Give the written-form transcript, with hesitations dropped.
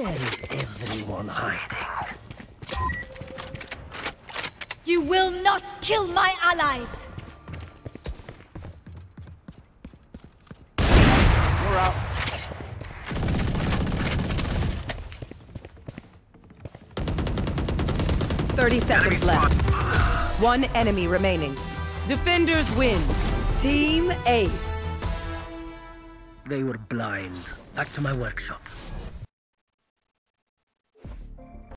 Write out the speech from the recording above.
Where is everyone hiding? You will not kill my allies! We're out. Thirty seconds left. One enemy remaining. Defenders win. Team Ace. They were blind. Back to my workshop.